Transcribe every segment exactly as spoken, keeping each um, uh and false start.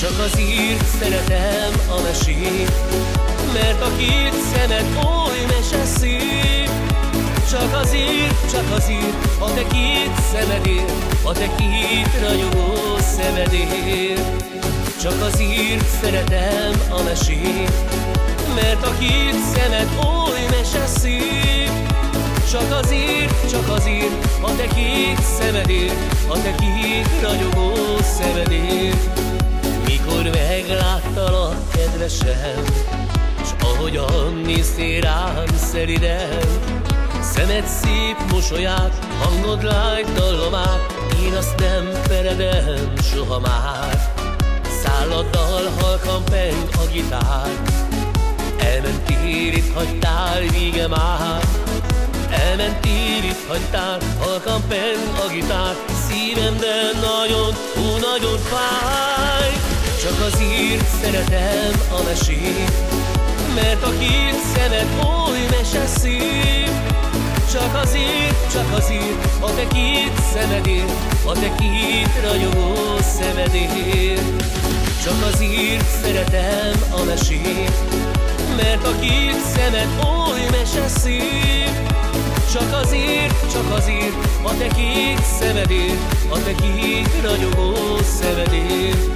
Csak az írt szeretem a mesét, mert a két szemed oly meseszép. Csak az írt, csak az írt, a te két szemedért, a te két ragyogó szemedért. Csak az írt szeretem a mesét, mert a két szemed oly meseszép. Csak az írt, csak az írt, a te két szemedért, a te két ragyogó szemedért. Mikor megláttalak, kedvesem, s ahogyan néztél rám szeliden, szemed szép mosolyát, hangod lágy dallamát, én azt nem feledem soha már. Szálladdal halkan peng a gitár, elmentél, itt hagytál, vége már. Elmentél, itt hagytál, halkan peng a gitár, szívemben nagyon, ó, nagyon fáj. Csak az írt szeretem a mesét, mert a két szemed oly meseszép. Csak az írt, csak az írt, a te két szemedért, a te két ragyogó szemedért. Csak az írt szeretem a mesét, mert a két szemed oly meseszép. Csak az írt, csak az írt, a te két szemedért, a te két ragyogó szemedért.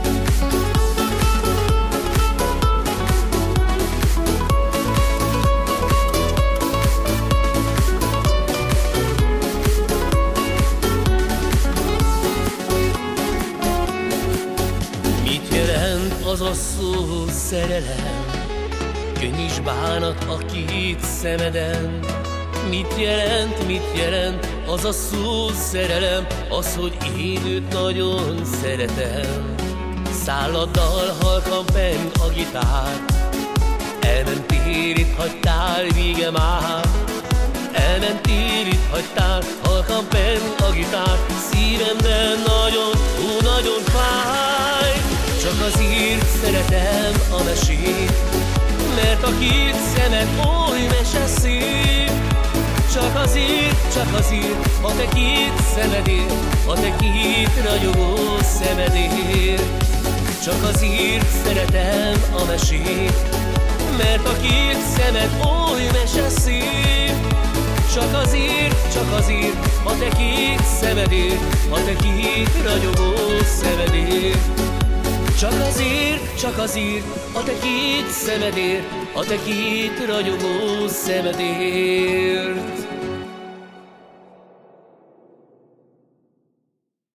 Az a szó szerelem, könny is bánat a két szemeden. Mit jelent, mit jelent az a szó szerelem, az, hogy én őt nagyon szeretem. Szálladdal halkan peng a gitár, elmentél, itt hagytál, vége már. Elmentél, itt hagytál, halkan peng a gitár, szívemben nagyon, ó, nagyon fáj. Csak az írt szeretem a mesét, mert a két szemed oly meseszép. Csak az írt, csak az írt, a te két szemedért, a te két ragyogó szemedért. Csak az írt szeretem a mesét, mert a két szemed oly meseszép. Csak az írt, csak az írt, a te két szemedért, a te két ragyogó szemedért. Csak az írt, csak az írt, a te két szemedért, a te két ragyogó szemedért.